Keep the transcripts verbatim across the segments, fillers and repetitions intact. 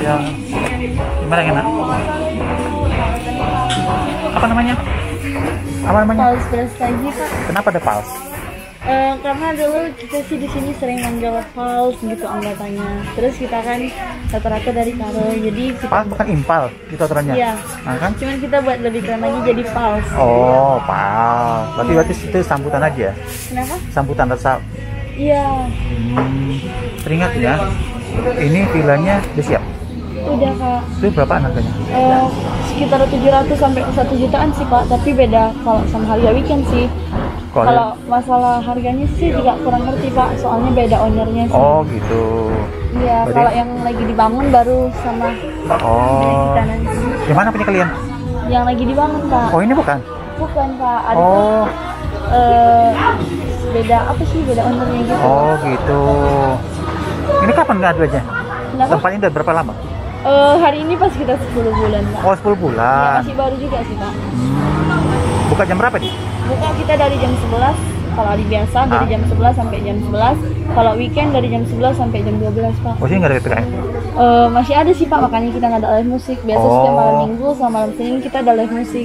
yang gimana yang enak? Apa namanya? Apa namanya? Pals beras lagi Pak. Kenapa ada pals? Eh, karena dulu kita sih di sini sering manggil pals gitu anggotanya. Terus kita kan rata-rata dari Karo, jadi kita, Pals bukan impal gitu aturannya. iya. Nah, kan? Cuman kita buat lebih keren lagi jadi pals. Oh, pals. Berarti berarti itu sambutan aja. Kenapa? Sambutan rasa. Iya. Hmm, teringat ya. Ini villanya udah siap. Udah Kak. Itu berapa harganya? Eh, sekitar tujuh ratus sampai ke satu jutaan sih Pak, tapi beda kalau sama harga weekend sih. Kalau- Kalau masalah harganya sih juga kurang ngerti Pak, soalnya beda ownernya sih. Oh, gitu. Iya, Berarti- kalau yang lagi dibangun baru sama milik Oh. kita nanti. Di mana punya kalian? Yang lagi dibangun Pak. Oh, ini bukan. Bukan Pak, ada tuh Oh. eh, beda apa sih beda ownernya gitu. Oh, gitu. Ini kapan nggak adanya? Kenapa? Tempatnya udah berapa lama? Eh, hari ini pas kita sepuluh bulan Pak. Oh, sepuluh Ya, bulan. masih baru juga sih Pak. Hmm. Buka jam berapa nih? Buka kita dari jam sebelas kalau hari biasa dari Ah. jam sebelas sampai jam sebelas. Kalau weekend dari jam sebelas sampai jam dua belas Pak. Oh, sini nggak ada P P K M? Eh, masih ada sih Pak, makanya kita nggak ada live musik. Biasa Oh. setiap malam minggu sama malam Senin kita ada live musik.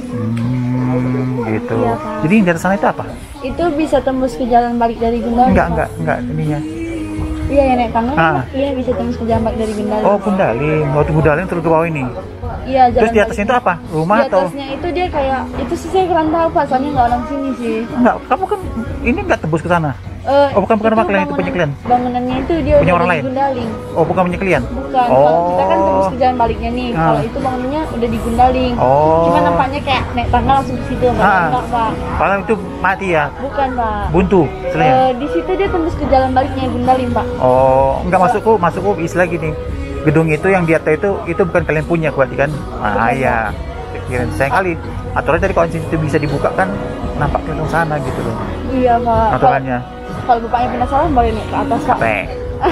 Hmm, gitu. Iya, Pak. Jadi yang di atas sana itu apa? Itu bisa tembus ke jalan balik dari Gundali. Enggak, Pak. enggak, enggak ininya. Iya, yang naik tangga. Ah. Iya, bisa tembus ke jalan balik dari Gundali. Oh, Gundaling. Waktu Gundaling terus ke bawah ini. Iya, jalan Terus di atasnya itu balik. apa? Rumah Di atau? atasnya itu dia kayak itu sih saya kurang tahu Pak, soalnya nggak orang sini sih. Enggak, kamu kan ini enggak tembus ke sana. Eh, Oh, bukan- bukan rumah kalian, itu punya kalian? Bangunannya itu dia Punya udah orang di lain? Gundaling. Oh, bukan punya kalian? Bukan, Oh. kalau kita kan tembus ke jalan baliknya nih. Ah. Kalau itu bangunannya udah di Gundaling. Oh. Cuma nampaknya kayak naik tangga langsung ke situ, enggak, Ah. enggak Pak. Padahal itu mati ya. Bukan Pak. Buntu istilahnya. Eh, di situ dia tembus ke jalan baliknya Gundaling Pak. Oh, enggak masukku, masukku istilah gini. Gedung itu yang di atas itu itu bukan kalian punya berarti kan? Ah, iya. Pikiran saya kali. Aturan dari kalau itu bisa dibuka kan nampak langsung sana gitu loh. Iya Pak. Aturannya. Kalau bapaknya penasaran boleh naik ke atas Pak. Capek.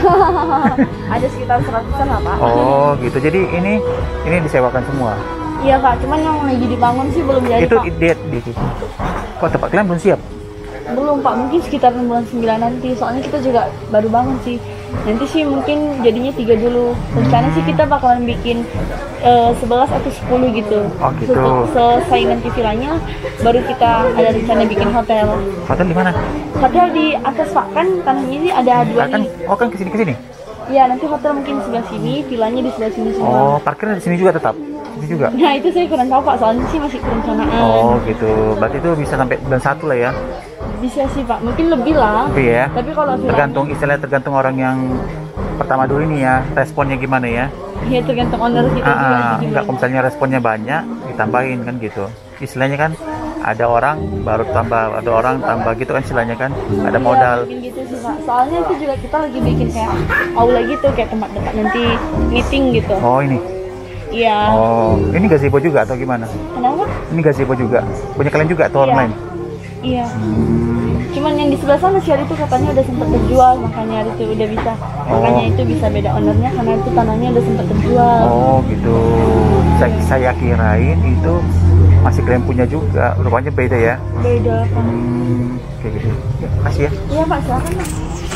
Ada sekitar seratusan lah Pak. Oh, gitu. Jadi ini ini disewakan semua. Iya Pak, cuman yang lagi dibangun sih belum jadi Itu Pak. ide di situ. Kok tempat kalian belum siap? Belum Pak, mungkin sekitar bulan sembilan nanti. Soalnya kita juga baru bangun sih. Nanti sih mungkin jadinya tiga dulu. Rencana sih kita bakalan bikin eh, sebelas atau sepuluh gitu. Oh, gitu. Se- Selesai nanti villanya, baru kita ada rencana bikin hotel. Hotel di mana? Hotel di atas Pak, kan tanahnya ini ada dua Kan, nih. oh kan kesini kesini. Iya, nanti hotel mungkin sebelah sini, villanya di sebelah sini semua. Oh, parkirnya di sini juga tetap. Di sini juga. Nah, itu saya kurang tahu Pak, soalnya sih masih perencanaan. Oh, gitu. Berarti itu bisa sampai bulan satu lah ya. Bisa sih Pak, mungkin lebih lah. Tapi ya. Tapi kalau villanya- Tergantung istilahnya tergantung orang yang pertama dulu ini ya, responnya gimana ya. ya tergantung owner kita Ah, juga ah, sih enggak, kalau gimana. misalnya responnya banyak ditambahin kan gitu. Istilahnya kan ada orang baru tambah, ada orang tambah gitu kan istilahnya kan. Ada Iya, modal. mungkin gitu sih Pak. Soalnya itu juga kita lagi bikin kayak aula gitu, kayak tempat tempat nanti meeting gitu. Oh, ini. Iya. Oh, ini gazebo juga atau gimana? Kenapa? Ini gazebo juga. Punya kalian juga atau orang Iya. lain? Iya. Hmm. Cuman yang di sebelah sana sih hari itu katanya udah sempat terjual, makanya hari itu udah bisa. Makanya itu bisa beda ownernya karena itu tanahnya udah sempat terjual. Oh, gitu. Saya, saya kirain itu masih kalian punya juga. Rupanya beda ya. Beda Pak. Hmm, kayak gitu. Ya, makasih ya. Iya Pak, silakan Pak.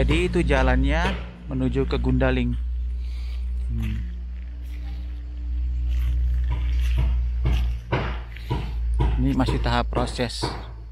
Jadi itu jalannya menuju ke Gundaling. Hmm. Ini masih tahap proses.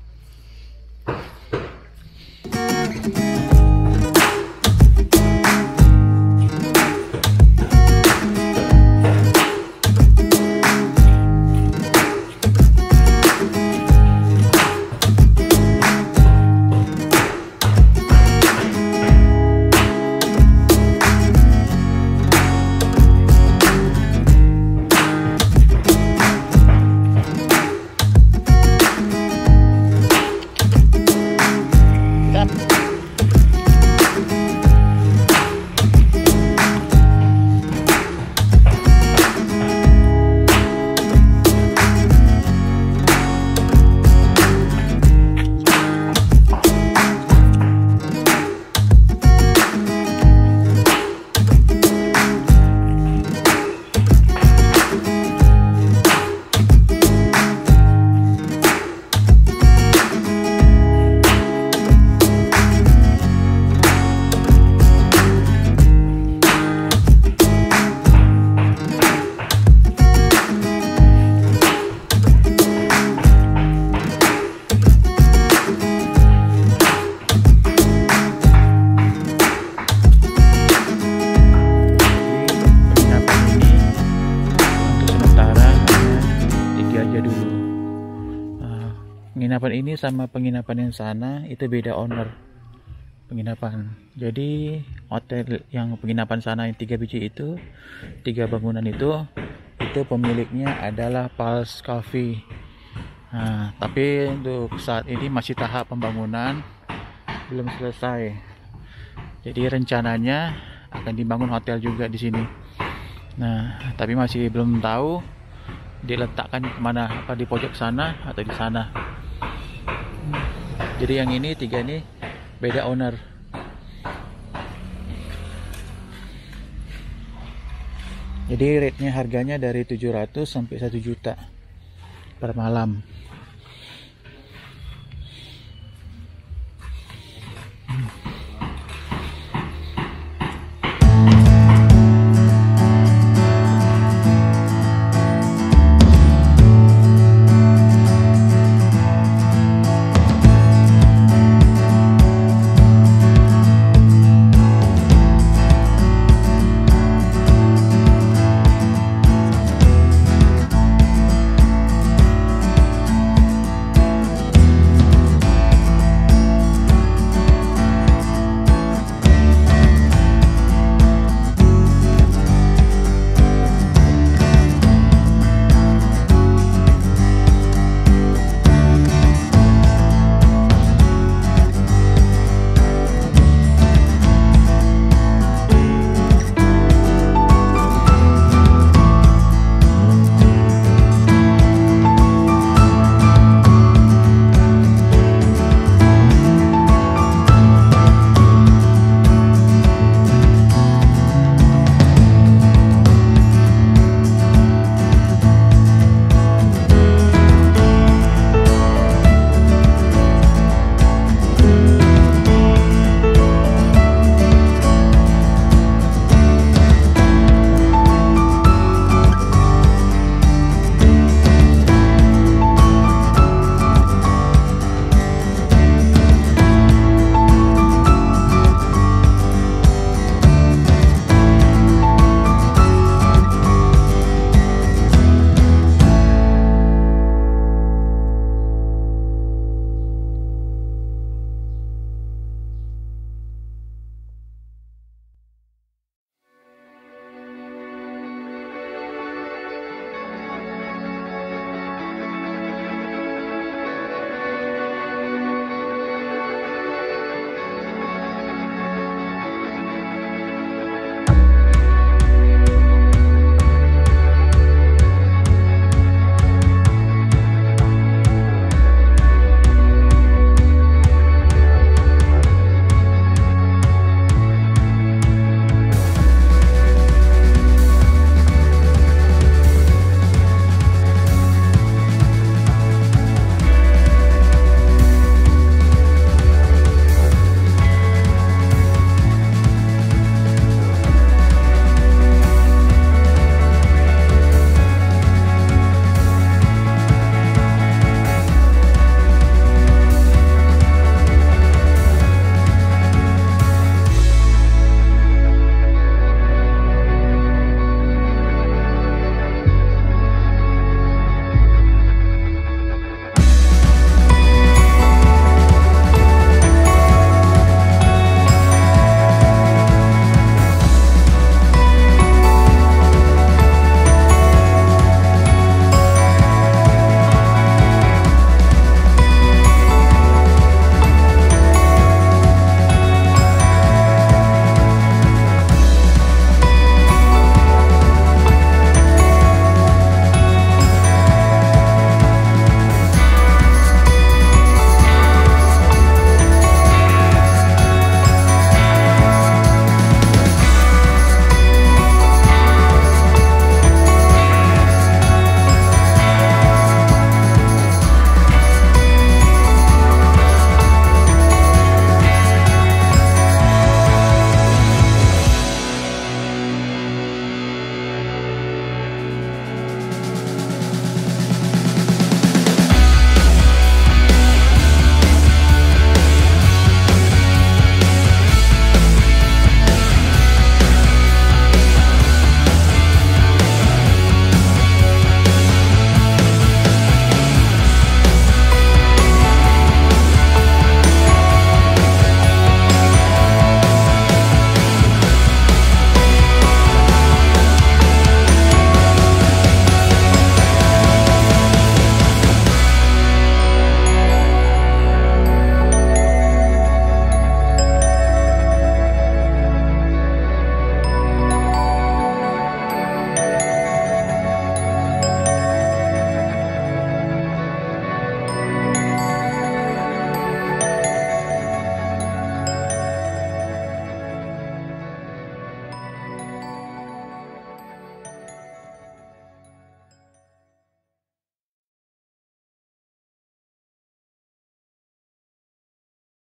Penginapan ini sama penginapan yang sana itu beda owner penginapan. Jadi hotel yang penginapan sana yang tiga biji itu, tiga bangunan itu, itu pemiliknya adalah Pulse Coffee. Nah, tapi untuk saat ini masih tahap pembangunan, belum selesai. Jadi rencananya akan dibangun hotel juga di sini. Nah, tapi masih belum tahu diletakkan kemana, apa di pojok sana atau di sana. Jadi yang ini tiga ini beda owner. Jadi rate-nya harganya dari tujuh ratus sampai satu juta per malam.